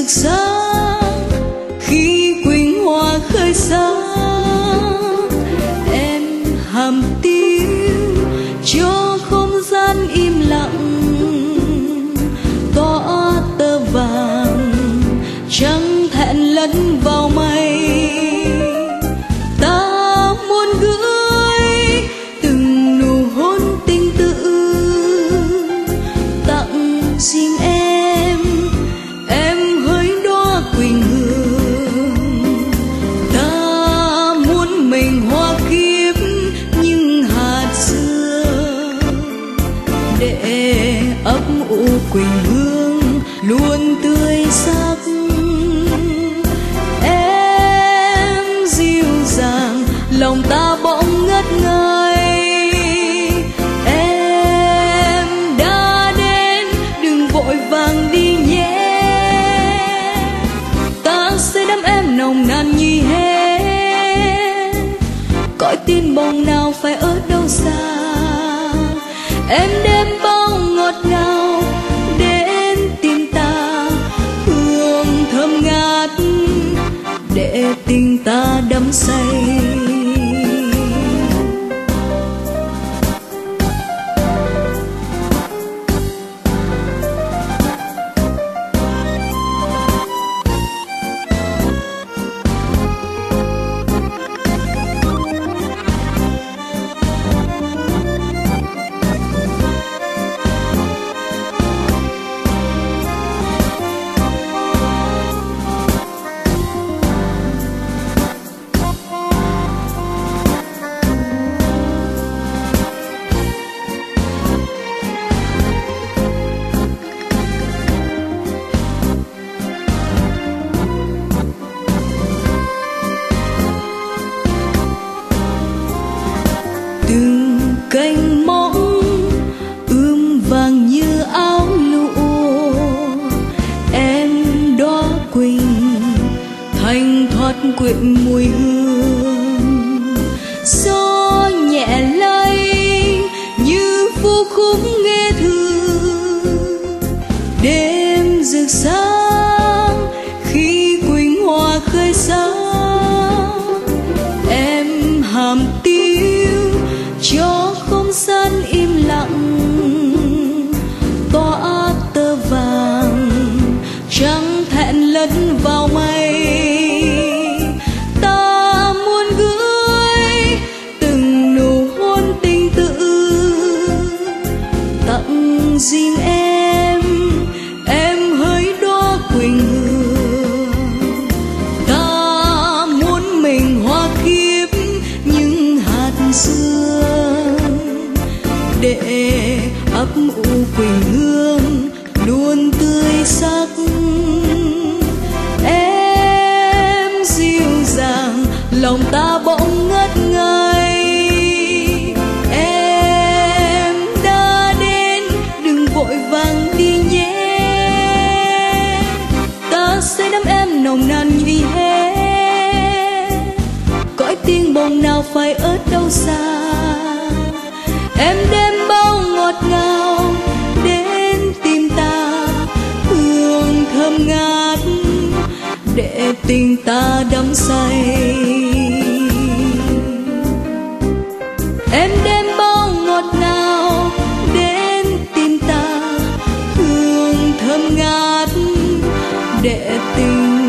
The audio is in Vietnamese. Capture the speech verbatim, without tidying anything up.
rực sáng khi quỳnh hoa khơi sáng. Em hàm tiếng cho không gian im lặng, tỏa tơ vàng trắng thẹn lẫn vào mây. Ta muốn gửi từng nụ hôn tình tự tặng riêng em, em hỡi đóa quỳnh hương. Ta muốn mình hoa kiếp nhưng hạt xưa, để ấp ủ quỳnh hương luôn tươi sắc. Em dịu dàng lòng ta bỗng ngất ngây. Em đã đến đừng vội vàng đi nhé, ta sẽ đắm em nồng nàn như hết. Cõi tin bồng nào phải ở đâu xa, em đem bao ngọt ngào đến tìm ta. Hương thơm ngát để tình ta đắm say. Từng cành mỏng ươm vàng như áo lụa, em đóa quỳnh thanh thoát quyện mùi hương. Gió nhẹ lay như vu khúc nghe thương, đêm rực sáng khi quỳnh hoa khơi sáng. Em hàm tiếng cho không gian im lặng, tỏa tơ vàng trắng thẹn lẫn vào mây. Ta muốn gửi từng nụ hôn tình tự tặng riêng em, em hỡi đóa quỳnh hương. Ta muốn mình hoa kiếp những hạt xưa, để ấp ủ quỳnh hương luôn tươi sắc. Em dịu dàng lòng ta bỗng ngất ngây. Em đã đến đừng vội vàng đi nhé, ta sẽ đắm em nồng nàn như hết. Cõi tiếng bồng nào phải ở đâu xa, em đem bao ngọt ngào đến tìm ta. Hương thơm ngát để tình ta đắm say. Em đem bao ngọt ngào đến tìm ta. Hương thơm ngát để tình